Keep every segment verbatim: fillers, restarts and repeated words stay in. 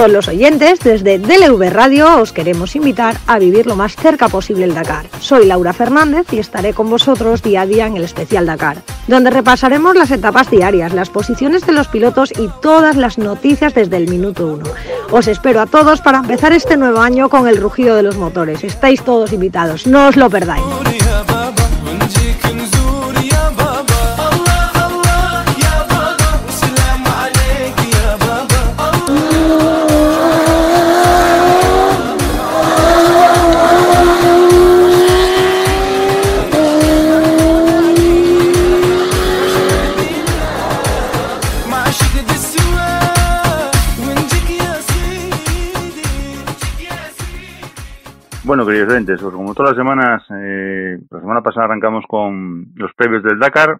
todos los oyentes, desde D L V Radio os queremos invitar a vivir lo más cerca posible el Dakar. Soy Laura Fernández y estaré con vosotros día a día en el especial Dakar, donde repasaremos las etapas diarias, las posiciones de los pilotos y todas las noticias desde el minuto uno. Os espero a todos para empezar este nuevo año con el rugido de los motores. Estáis todos invitados, no os lo perdáis. Bueno, queridos oyentes, pues como todas las semanas, eh, la semana pasada arrancamos con los previos del Dakar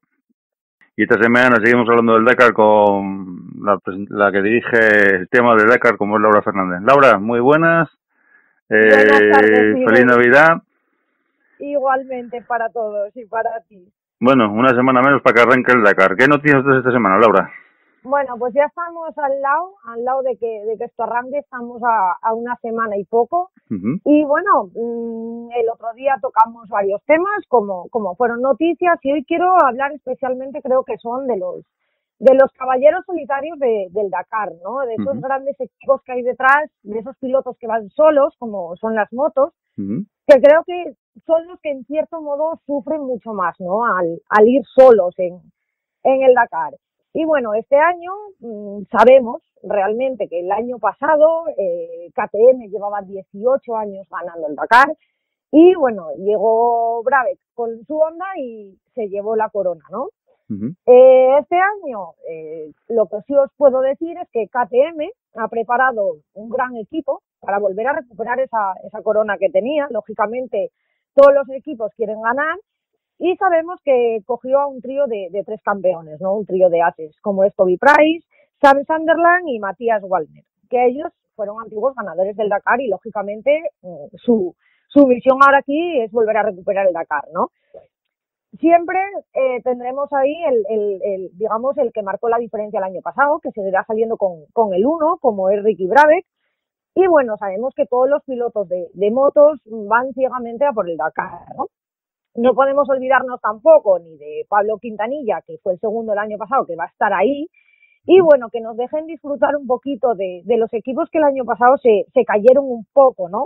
y esta semana seguimos hablando del Dakar con la, la que dirige el tema del Dakar, como es Laura Fernández. Laura, muy buenas, eh, buenas tardes, sí, feliz Navidad. Igualmente para todos y para ti. Bueno, una semana menos para que arranque el Dakar. ¿Qué noticias tienes esta semana, Laura? Bueno, pues ya estamos al lado, al lado de que, de que esto arranque, estamos a, a una semana y poco. Uh-huh. Y bueno, mmm, el otro día tocamos varios temas, como, como fueron noticias, y hoy quiero hablar especialmente, creo que son de los de los caballeros solitarios de, del Dakar, ¿no? De esos uh-huh. grandes equipos que hay detrás, de esos pilotos que van solos, como son las motos, uh-huh. que creo que son los que en cierto modo sufren mucho más, ¿no? Al, al ir solos en, en el Dakar. Y bueno, este año mmm, sabemos realmente que el año pasado eh, K T M llevaba dieciocho años ganando el Dakar y bueno, llegó Brabec con su Honda y se llevó la corona, ¿no? Uh-huh. Eh, este año eh, lo que sí os puedo decir es que K T M ha preparado un gran equipo para volver a recuperar esa, esa corona que tenía. Lógicamente todos los equipos quieren ganar. Y sabemos que cogió a un trío de, de tres campeones, ¿no? Un trío de ases, como es Toby Price, Sam Sunderland y Matías Wallner, que ellos fueron antiguos ganadores del Dakar y, lógicamente, su, su misión ahora aquí es volver a recuperar el Dakar, ¿no? Siempre eh, tendremos ahí el, el, el, digamos, el que marcó la diferencia el año pasado, que seguirá saliendo con, con el uno, como es Ricky Brabec. Y, bueno, sabemos que todos los pilotos de, de motos van ciegamente a por el Dakar, ¿no? No podemos olvidarnos tampoco ni de Pablo Quintanilla, que fue el segundo el año pasado, que va a estar ahí. Y bueno, que nos dejen disfrutar un poquito de, de los equipos que el año pasado se, se cayeron un poco, ¿no?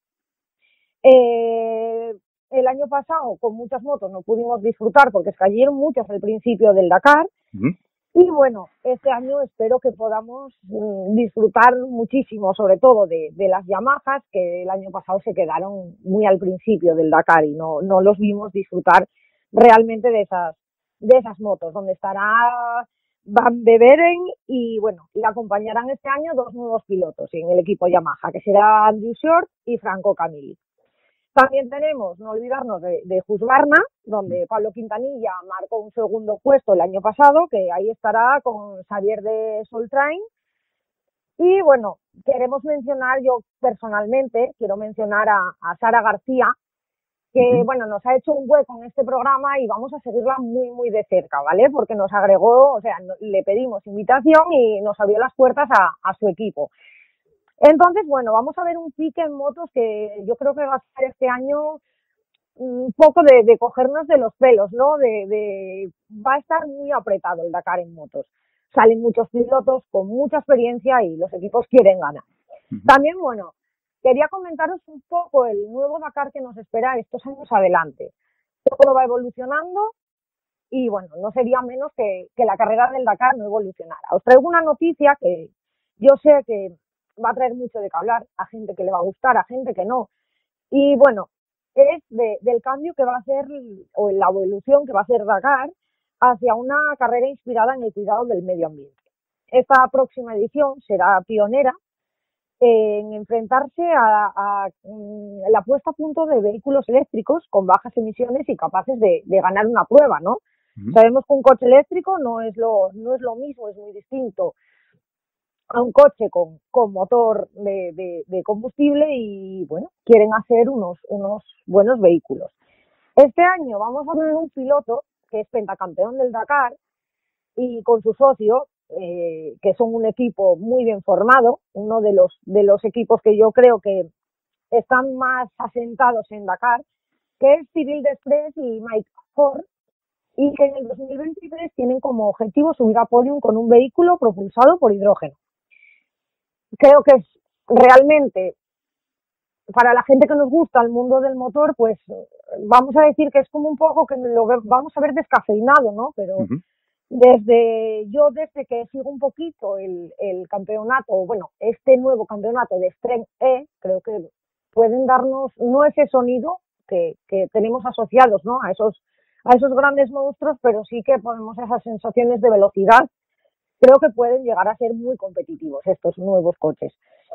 Eh, el año pasado con muchas motos no pudimos disfrutar porque se cayeron muchas al principio del Dakar. Uh-huh. Y bueno, este año espero que podamos mm, disfrutar muchísimo, sobre todo de, de las Yamahas, que el año pasado se quedaron muy al principio del Dakar y no, no los vimos disfrutar realmente de esas, de esas motos, donde estará Van Beveren y bueno, le acompañarán este año dos nuevos pilotos en el equipo Yamaha, que será Andrew Short y Franco Camilli. También tenemos, no olvidarnos de, de Husqvarna, donde Pablo Quintanilla marcó un segundo puesto el año pasado, que ahí estará con Xavier de Soltrain. Y bueno, queremos mencionar, yo personalmente, quiero mencionar a, a Sara García, que uh-huh. bueno, nos ha hecho un hueco en este programa y vamos a seguirla muy, muy de cerca, ¿vale? Porque nos agregó, o sea, no, le pedimos invitación y nos abrió las puertas a, a su equipo. Entonces, bueno, vamos a ver un pique en motos que yo creo que va a ser este año un poco de, de cogernos de los pelos, ¿no? De, de va a estar muy apretado el Dakar en motos. Salen muchos pilotos con mucha experiencia y los equipos quieren ganar. Uh-huh. También, bueno, quería comentaros un poco el nuevo Dakar que nos espera estos años adelante. Todo va evolucionando y, bueno, no sería menos que, que la carrera del Dakar no evolucionara. Os traigo una noticia que yo sé que va a traer mucho de qué hablar, a gente que le va a gustar, a gente que no. Y bueno, es de, del cambio que va a hacer, o la evolución que va a hacer Dakar hacia una carrera inspirada en el cuidado del medio ambiente. Esta próxima edición será pionera en enfrentarse a, a, a la puesta a punto de vehículos eléctricos con bajas emisiones y capaces de, de ganar una prueba, ¿no? Uh-huh. Sabemos que un coche eléctrico no es lo, no es lo mismo, es muy distinto a un coche con, con motor de, de, de combustible y, bueno, quieren hacer unos, unos buenos vehículos. Este año vamos a tener un piloto que es pentacampeón del Dakar y con su socio, eh, que son un equipo muy bien formado, uno de los, de los equipos que yo creo que están más asentados en Dakar, que es Cyril Desprez y Mike Ford, y que en el dos mil veintitrés tienen como objetivo subir a podium con un vehículo propulsado por hidrógeno. Creo que es realmente, para la gente que nos gusta el mundo del motor, pues vamos a decir que es como un poco que lo vamos a ver descafeinado, ¿no? Pero uh-huh. desde yo, desde que sigo un poquito el, el campeonato, bueno, este nuevo campeonato de Strength E, creo que pueden darnos no ese sonido que, que tenemos asociados, ¿no? A esos, a esos grandes monstruos, pero sí que ponemos esas sensaciones de velocidad. Creo que pueden llegar a ser muy competitivos estos nuevos coches.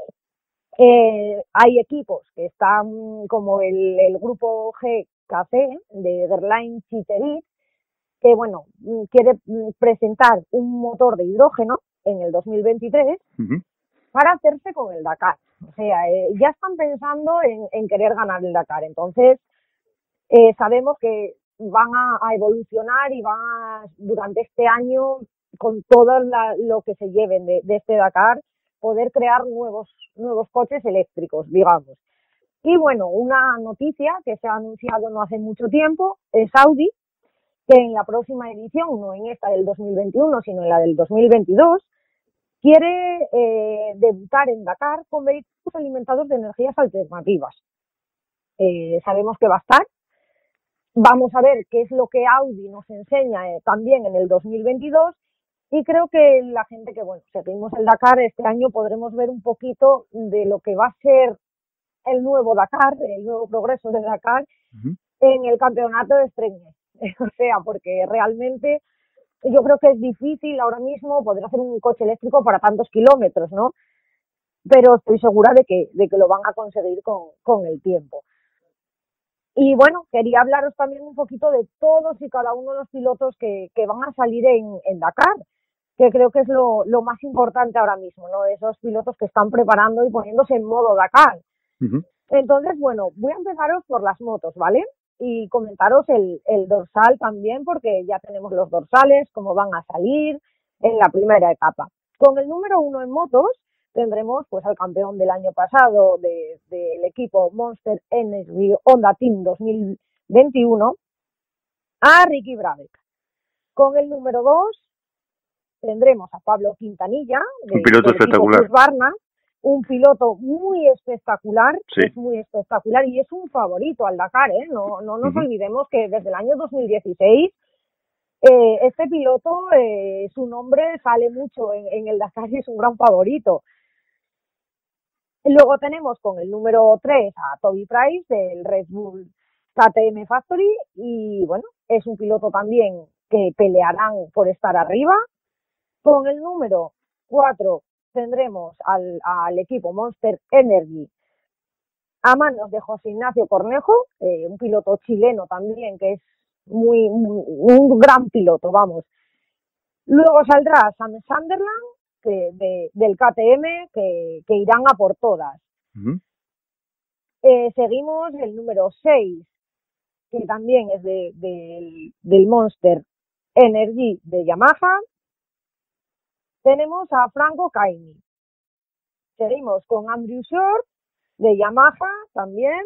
Eh, hay equipos que están como el, el grupo G K C de Gerlain Chiterit, que bueno, quiere presentar un motor de hidrógeno en el dos mil veintitrés uh-huh. para hacerse con el Dakar. O sea, eh, ya están pensando en, en querer ganar el Dakar. Entonces, eh, sabemos que van a, a evolucionar y van a, durante este año, con todo la, lo que se lleven de, de este Dakar, poder crear nuevos, nuevos coches eléctricos, digamos. Y bueno, una noticia que se ha anunciado no hace mucho tiempo es Audi, que en la próxima edición, no en esta del dos mil veintiuno, sino en la del dos mil veintidós, quiere eh, debutar en Dakar con vehículos alimentados de energías alternativas. Eh, sabemos que va a estar. Vamos a ver qué es lo que Audi nos enseña eh, también en el dos mil veintidós. Y creo que la gente que, bueno, seguimos el Dakar, este año podremos ver un poquito de lo que va a ser el nuevo Dakar, el nuevo progreso de Dakar uh-huh. en el campeonato de Strength. O sea, porque realmente yo creo que es difícil ahora mismo poder hacer un coche eléctrico para tantos kilómetros, ¿no? Pero estoy segura de que, de que lo van a conseguir con, con el tiempo. Y bueno, quería hablaros también un poquito de todos y cada uno de los pilotos que, que van a salir en, en Dakar, que creo que es lo, lo más importante ahora mismo, ¿no? Esos pilotos que están preparando y poniéndose en modo Dakar. Uh-huh. Entonces, bueno, voy a empezaros por las motos, ¿vale? Y comentaros el, el dorsal también, porque ya tenemos los dorsales, cómo van a salir en la primera etapa. Con el número uno en motos tendremos pues al campeón del año pasado del de, de equipo Monster Energy Honda Team dos mil veintiuno, a Ricky Brabec. Con el número dos tendremos a Pablo Quintanilla, de, un piloto espectacular. Husqvarna, un piloto muy espectacular, sí. es muy espectacular y es un favorito al Dakar, ¿eh? No, no nos uh-huh. olvidemos que desde el año dos mil dieciséis eh, este piloto, eh, su nombre sale mucho en, en el Dakar y es un gran favorito. Luego tenemos con el número tres a Toby Price del Red Bull K T M Factory y bueno, es un piloto también que pelearán por estar arriba. Con el número cuatro tendremos al, al equipo Monster Energy a manos de José Ignacio Cornejo, eh, un piloto chileno también que es muy, muy un gran piloto, vamos. Luego saldrá Sam Sunderland que, de, del K T M que, que irán a por todas. Uh-huh. Eh, seguimos el número seis, que también es de, de, del Monster Energy de Yamaha. Tenemos a Franco Caini. Seguimos con Andrew Short de Yamaha también.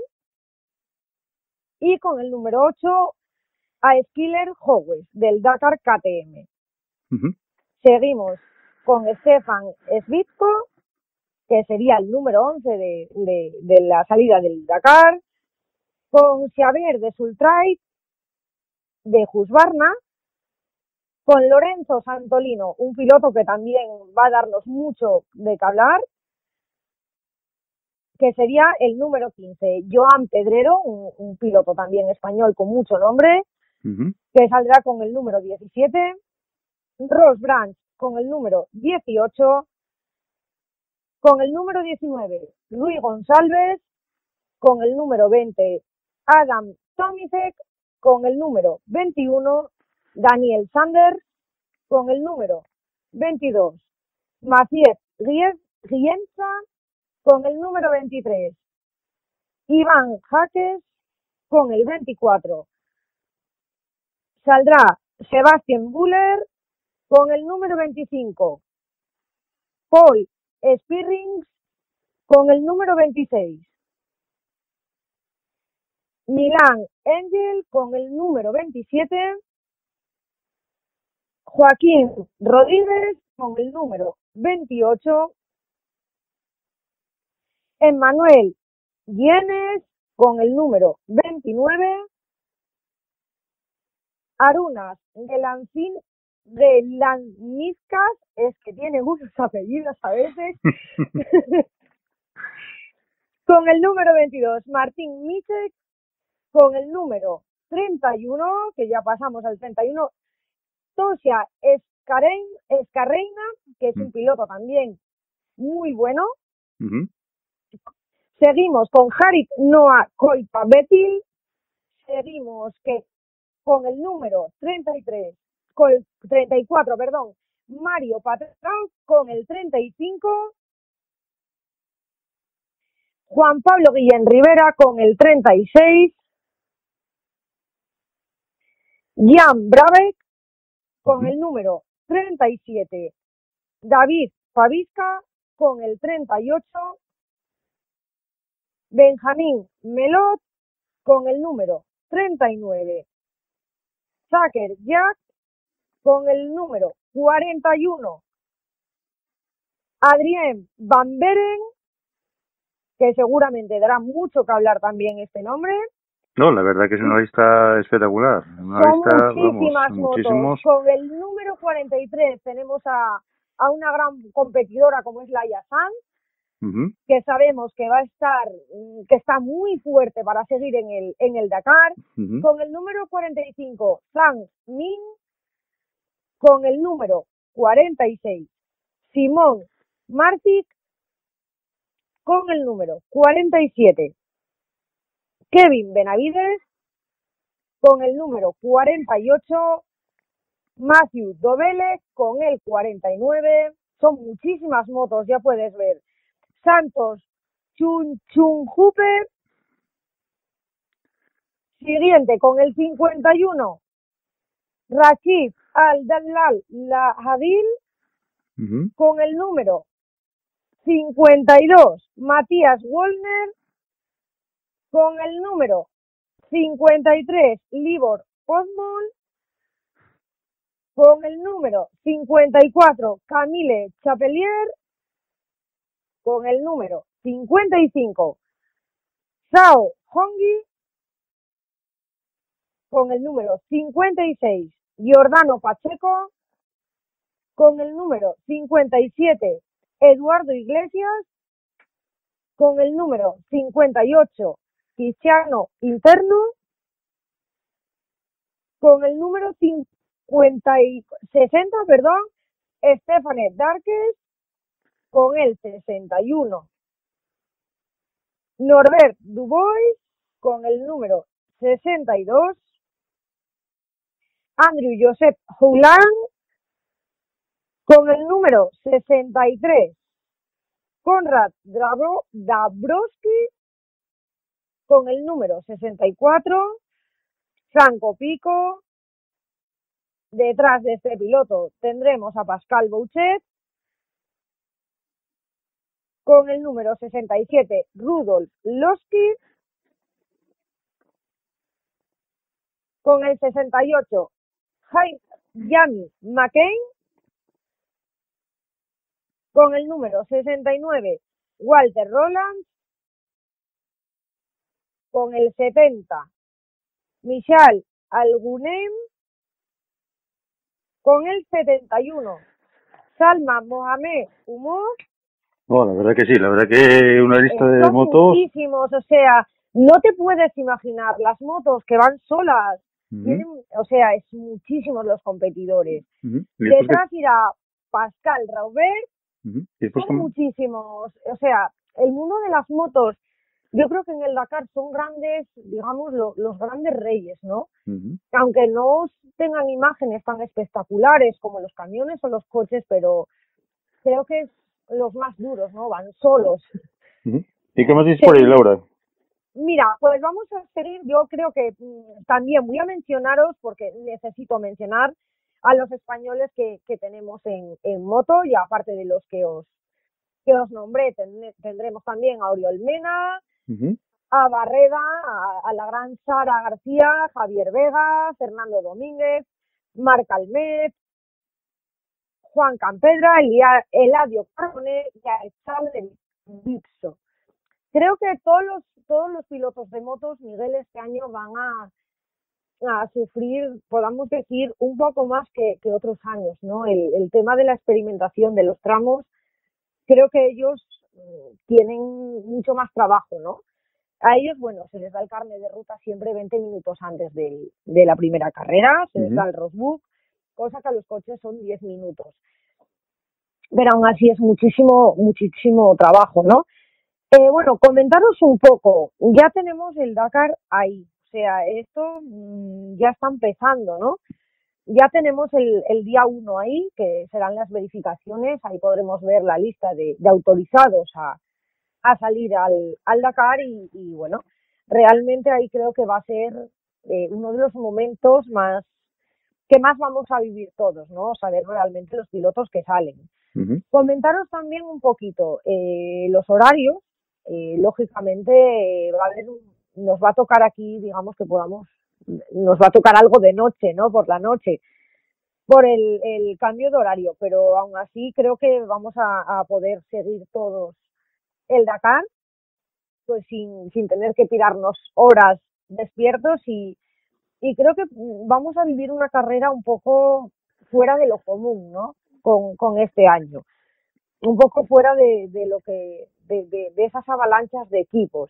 Y con el número ocho a Skyler Howes del Dakar K T M. Uh-huh. Seguimos con Stefan Svitko, que sería el número once de, de, de la salida del Dakar. Con Xavier de Sultrait de Husqvarna. Con Lorenzo Santolino, un piloto que también va a darnos mucho de que hablar, que sería el número quince. Joan Pedrero, un, un piloto también español con mucho nombre, uh-huh. que saldrá con el número diecisiete. Ross Branch con el número dieciocho. Con el número diecinueve, Luis González. Con el número veinte, Adam Tomisek. Con el número veintiuno, Daniel Sanders. Con el número veintidós, Maciej Gienza. Con el número veintitrés, Iván Jaques. Con el veinticuatro, saldrá Sebastian Buller. con el número veinticinco, Paul Spirrings con el número veintiséis, Milán Angel con el número veintisiete, Joaquín Rodríguez con el número veintiocho, Emmanuel Guienes con el número veintinueve, Arunas Gelancín de Lanizcas, es que tiene muchos apellidos a veces, con el número veintidós, Martín Michek con el número treinta y uno, que ya pasamos al treinta y uno, Tosia Escarein, Escarreina, que es un piloto también muy bueno. Uh-huh. Seguimos con Harit Noah Koipa Betil, seguimos que con el número treinta y tres, con el treinta y cuatro, perdón, Mario Patrón con el treinta y cinco, Juan Pablo Guillén Rivera con el treinta y seis, Jan Brabeck con el número treinta y siete, David Favisca con el treinta y ocho, Benjamín Melot con el número treinta y nueve, Zucker Jack con el número cuarenta y uno, Adrien Van Beren, que seguramente dará mucho que hablar también este nombre. No, la verdad que es una lista espectacular. Una Son lista, muchísimas vamos, motos. muchísimos. Con el número cuarenta y tres tenemos a, a una gran competidora como es Laia Sanz, Uh-huh. que sabemos que va a estar, que está muy fuerte para seguir en el, en el Dakar. Uh-huh. Con el número cuarenta y cinco, Zhang Min. Con el número cuarenta y seis, Simón Martic. Con el número cuarenta y siete, Kevin Benavides. Con el número cuarenta y ocho, Matthew Dobele. Con el cuarenta y nueve, son muchísimas motos, ya puedes ver. Santos Chunchunjupe. Siguiente, con el cincuenta y uno, Rachid Al-Dalal Lahadil. Uh-huh. Con el número cincuenta y dos, Matías Wollner. Con el número cincuenta y tres, Libor Osmond. Con el número cincuenta y cuatro, Camille Chapelier. Con el número cincuenta y cinco, Zhao Hongyi. Con el número cincuenta y seis, Giordano Pacheco. Con el número cincuenta y siete, Eduardo Iglesias. Con el número cincuenta y ocho, Cristiano Interno. Con el número cincuenta y sesenta, perdón, Stephane Darques. Con el sesenta y uno, Norbert Dubois. Con el número sesenta y dos, Andrew Joseph Houland. Con el número sesenta y tres, Konrad Dabro, Dabrowski. Con el número sesenta y cuatro, Franco Pico. Detrás de este piloto tendremos a Pascal Bouchet. Con el número sesenta y siete, Rudolf Losky. Con el sesenta y ocho, Jamie McCain. Con el número sesenta y nueve, Walter Roland. Con el setenta, Michal Algunem. Con el setenta y uno, Salma Mohamed Umar. No, la verdad que sí, la verdad que una lista de Son motos. muchísimos, o sea, no te puedes imaginar las motos que van solas. Uh-huh. Tienen, o sea, es muchísimos los competidores. Uh-huh. Detrás que... irá Pascal Raubert. Uh-huh. ¿Y son cómo? muchísimos, o sea, el mundo de las motos, yo creo que en el Dakar son grandes, digamos, lo, los grandes reyes, ¿no? Uh-huh. Aunque no tengan imágenes tan espectaculares como los camiones o los coches, pero creo que es los más duros, ¿no? Van solos. Uh-huh. ¿Y qué más dices por ahí, Laura? Mira, pues vamos a seguir, yo creo que mmm, también voy a mencionaros, porque necesito mencionar a los españoles que, que tenemos en, en moto, y aparte de los que os que os nombré, ten, tendremos también a Oriol Mena, uh-huh. a Barreda, a, a la gran Sara García, Javier Vega, Fernando Domínguez, Marc Almet, Juan Campedra, Elia, Eladio Carbone y Alexander Dixo. Creo que todos los, todos los pilotos de motos, Miguel, este año van a, a sufrir, podamos decir, un poco más que, que otros años, ¿no? El, el tema de la experimentación de los tramos, creo que ellos tienen mucho más trabajo, ¿no? A ellos, bueno, se les da el carnet de ruta siempre veinte minutos antes de, de la primera carrera, se uh-huh. les da el roadbook, cosa que a los coches son diez minutos. Pero aún así es muchísimo, muchísimo trabajo, ¿no? Eh, bueno, comentaros un poco. Ya tenemos el Dakar ahí. O sea, esto mmm, ya está empezando, ¿no? Ya tenemos el, el día uno ahí, que serán las verificaciones. Ahí podremos ver la lista de, de autorizados a, a salir al, al Dakar y, y, bueno, realmente ahí creo que va a ser eh, uno de los momentos más que más vamos a vivir todos, ¿no? Saber realmente los pilotos que salen. Uh-huh. Comentaros también un poquito eh, los horarios. Eh, lógicamente eh, va a haber, nos va a tocar aquí, digamos que podamos, nos va a tocar algo de noche, ¿no? Por la noche, por el, el cambio de horario, pero aún así creo que vamos a, a poder seguir todos el Dakar, pues sin, sin tener que tirarnos horas despiertos y Y creo que vamos a vivir una carrera un poco fuera de lo común, ¿no? Con, con este año. Un poco fuera de, de lo que, de, de, de esas avalanchas de equipos.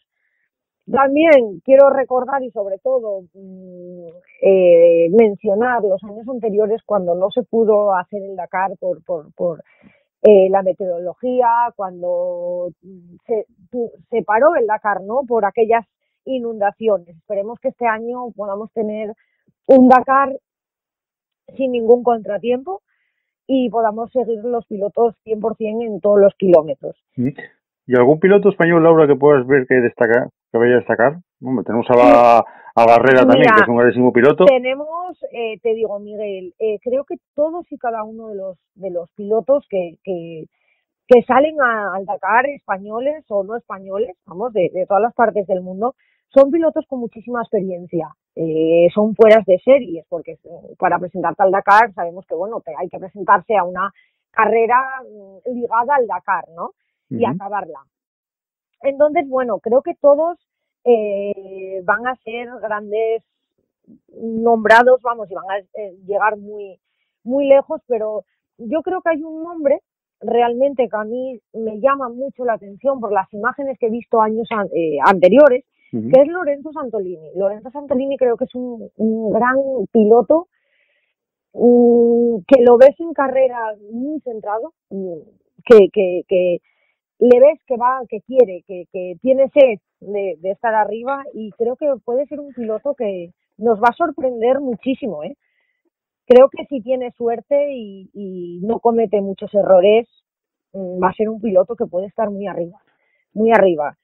También quiero recordar y sobre todo mmm, eh, mencionar los años anteriores cuando no se pudo hacer el Dakar por, por, por eh, la meteorología, cuando se, se paró el Dakar, ¿no? Por aquellas inundaciones. Esperemos que este año podamos tener un Dakar sin ningún contratiempo y podamos seguir los pilotos cien por ciento en todos los kilómetros. ¿Y algún piloto español, Laura, que puedas ver que destaca, que vaya a destacar? Hombre, tenemos a, la, a Barrera también, Mira, que es un grandísimo piloto. Tenemos, eh, te digo, Miguel, eh, creo que todos y cada uno de los de los pilotos que, que que salen a, al Dakar, españoles o no españoles, vamos, de, de todas las partes del mundo, son pilotos con muchísima experiencia, eh, son fueras de series, porque para presentarte al Dakar sabemos que, bueno, te, hay que presentarse a una carrera ligada al Dakar, ¿no? Uh-huh. Y acabarla. Entonces, bueno, creo que todos eh, van a ser grandes nombrados, vamos, y van a eh, llegar muy, muy lejos, pero yo creo que hay un nombre realmente que a mí me llama mucho la atención por las imágenes que he visto años an- eh, anteriores, uh-huh. que es Lorenzo Santolini. Lorenzo Santolini creo que es un, un gran piloto, um, que lo ves en carrera muy centrado, um, que, que, que le ves que va, que quiere, que, que tiene sed de, de estar arriba, y creo que puede ser un piloto que nos va a sorprender muchísimo, ¿eh? Creo que si tiene suerte y, y no comete muchos errores, va a ser un piloto que puede estar muy arriba, muy arriba.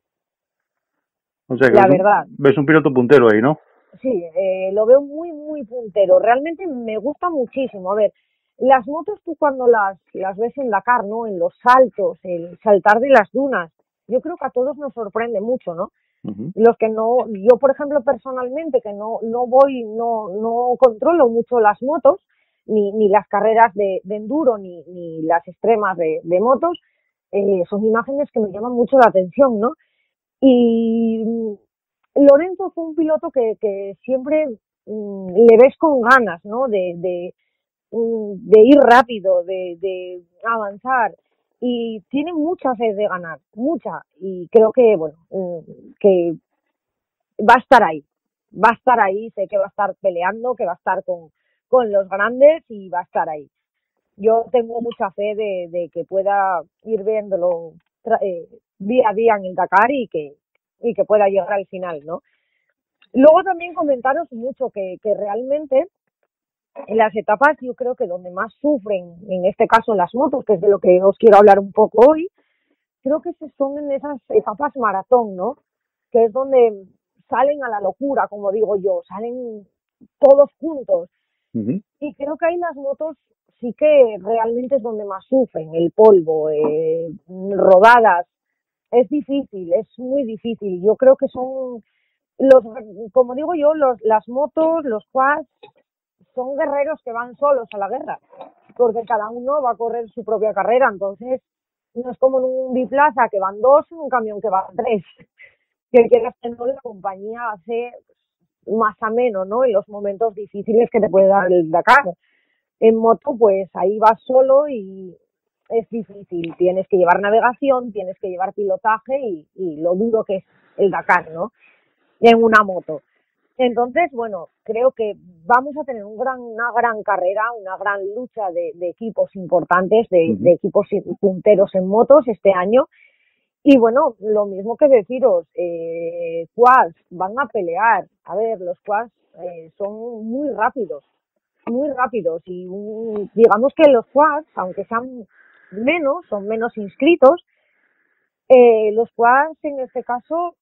O sea, que la ves verdad. Un, ves un piloto puntero ahí, ¿no? Sí, eh, lo veo muy, muy puntero. Realmente me gusta muchísimo. A ver, las motos tú cuando las, las ves en Dakar, ¿no? En los saltos, el saltar de las dunas, yo creo que a todos nos sorprende mucho, ¿no? Uh-huh. Los que no, yo por ejemplo personalmente que no no voy, no no controlo mucho las motos, ni ni las carreras de, de enduro, ni ni las extremas de, de motos, eh, son imágenes que me llaman mucho la atención, ¿no? Y Lorenzo fue un piloto que, que siempre mmm, le ves con ganas, ¿no? De, de, de ir rápido, de, de avanzar. Y tiene mucha sed de ganar, mucha, y creo que, bueno, que va a estar ahí, va a estar ahí, sé que va a estar peleando, que va a estar con, con los grandes y va a estar ahí. Yo tengo mucha fe de, de que pueda ir viéndolo eh, día a día en el Dakar y que, y que pueda llegar al final, ¿no? Luego también comentaros mucho que, que realmente en las etapas yo creo que donde más sufren, en este caso las motos, que es de lo que os quiero hablar un poco hoy, creo que son en esas etapas maratón, ¿no? Que es donde salen a la locura, como digo yo, salen todos juntos. Uh-huh. Y creo que ahí las motos sí que realmente es donde más sufren, el polvo, eh, rodadas. Es difícil, es muy difícil. Yo creo que son, los, como digo yo, los, las motos, los quads, son guerreros que van solos a la guerra, porque cada uno va a correr su propia carrera. Entonces, no es como en un biplaza que van dos, en un camión que van tres. Que quieras que no, la compañía hace más ameno, ¿no? En los momentos difíciles que te puede dar el Dakar. En moto, pues ahí vas solo y es difícil. Tienes que llevar navegación, tienes que llevar pilotaje y, y lo duro que es el Dakar, ¿no? En una moto. Entonces, bueno, creo que vamos a tener un gran, una gran carrera, una gran lucha de, de equipos importantes, de, uh-huh. de equipos punteros en motos este año. Y bueno, lo mismo que deciros, eh, quads van a pelear. A ver, los quads eh, son muy rápidos, muy rápidos. Y um, digamos que los quads, aunque sean menos, son menos inscritos, eh, los quads en este caso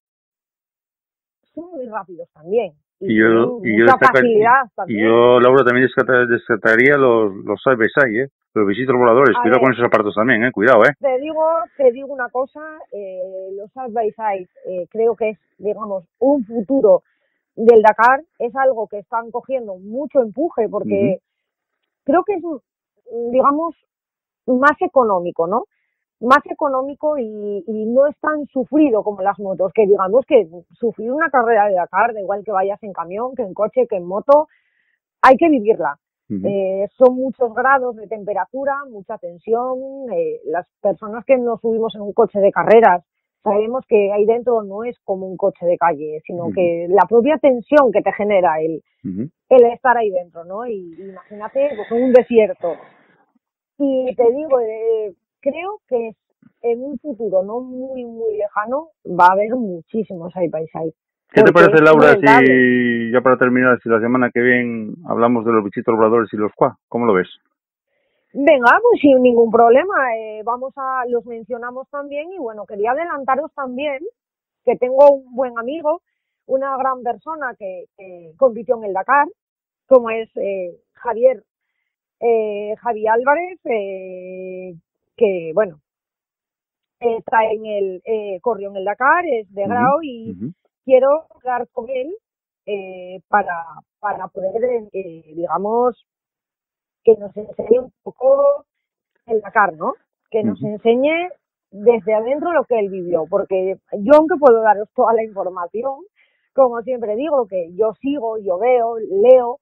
son muy rápidos también. Y, y yo, y yo, y yo, Laura, también descartaría los, los side by side, ¿eh? Los visitos voladores. A cuidado ver, con esos aparatos también, ¿eh? Cuidado, ¿eh? Te digo, te digo una cosa, eh, los side by side eh, creo que es, digamos, un futuro del Dakar. Es algo que están cogiendo mucho empuje porque uh-huh. creo que es, digamos, más económico, ¿no? Más económico y, y no es tan sufrido como las motos, que digamos que sufrir una carrera de Dakar, da igual que vayas en camión, que en coche, que en moto, hay que vivirla. Uh-huh. Eh, son muchos grados de temperatura, mucha tensión. Eh, las personas que nos subimos en un coche de carreras sabemos que ahí dentro no es como un coche de calle, sino uh-huh. que la propia tensión que te genera el, uh-huh. el estar ahí dentro, ¿no? Y, y imagínate pues, un desierto. Y te digo, eh, creo que en un futuro no muy, muy lejano va a haber muchísimos side by side. ¿Qué te parece, Laura, si ya para terminar, si la semana que viene hablamos de los bichitos voladores y los quad? ¿Cómo lo ves? Venga, pues sin ningún problema. Eh, vamos a, los mencionamos también y bueno, quería adelantaros también que tengo un buen amigo, una gran persona que, que compitió en el Dakar, como es eh, Javier, eh, Javi Álvarez, eh, que bueno, eh, trae en el, eh, corrió en el Dakar, es de Grau uh-huh. y uh-huh. quiero hablar con él eh, para, para poder, eh, digamos, que nos enseñe un poco el Dakar, ¿no? Que nos uh-huh. enseñe desde adentro lo que él vivió, porque yo, aunque puedo daros toda la información, como siempre digo, que yo sigo, yo veo, leo,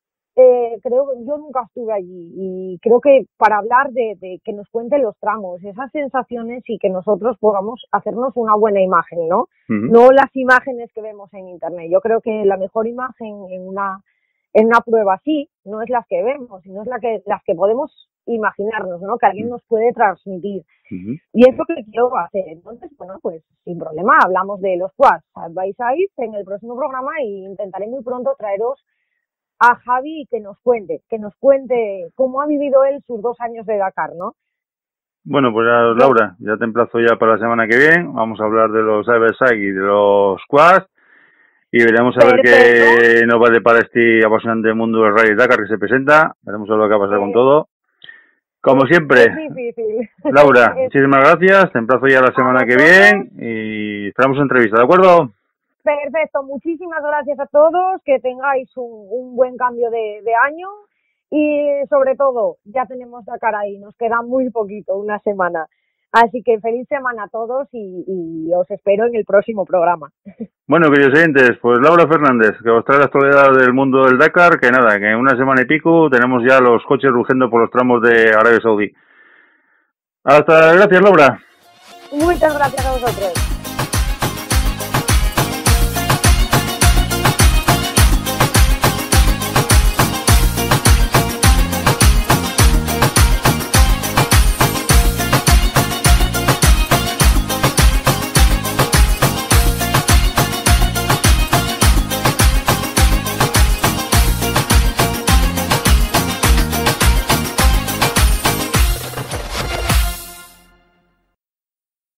eh, creo que yo nunca estuve allí y creo que para hablar de, de que nos cuente los tramos, esas sensaciones y que nosotros podamos hacernos una buena imagen, ¿no? Uh-huh. No las imágenes que vemos en internet. Yo creo que la mejor imagen en una en una prueba así no es las que vemos, sino es la que las que podemos imaginarnos, ¿no? Que alguien nos puede transmitir. Uh-huh. Y es lo que quiero hacer. Entonces, bueno, pues sin problema, hablamos de los quads side by side en el próximo programa e intentaré muy pronto traeros a Javi y que nos cuente, que nos cuente cómo ha vivido él sus dos años de Dakar, ¿no? Bueno, pues ya, Laura, ya te emplazo ya para la semana que viene. Vamos a hablar de los side by side y de los quads y veremos a Perfecto. ver qué nos va a deparar este apasionante mundo del Rally Dakar que se presenta. Veremos a ver lo que va a pasar sí. con todo. Como siempre, Laura, muchísimas gracias. Te emplazo ya la semana que viene y esperamos entrevista, ¿de acuerdo? Perfecto, muchísimas gracias a todos, que tengáis un, un buen cambio de, de año y sobre todo, ya tenemos Dakar ahí, nos queda muy poquito, una semana. Así que feliz semana a todos y, y os espero en el próximo programa. Bueno, queridos oyentes, pues Laura Fernández, que os trae la actualidad del mundo del Dakar, que nada, que en una semana y pico tenemos ya los coches rugiendo por los tramos de Arabia Saudí. Hasta, gracias, Laura. Muchas gracias a vosotros.